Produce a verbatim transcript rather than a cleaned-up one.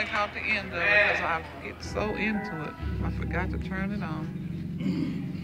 I caught the end of it because I get so into it. I forgot to turn it on.